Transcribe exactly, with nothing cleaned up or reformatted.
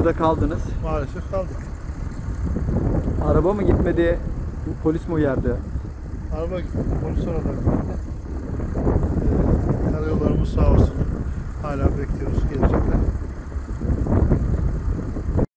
burada kaldınız. Maalesef kaldık. Araba mı gitmedi? Polis mi uyardı? Araba gitmedi. Polis sonradan geldi. Ee, karayollarımız sağ olsun. Hala bekliyoruz. Gelecekler.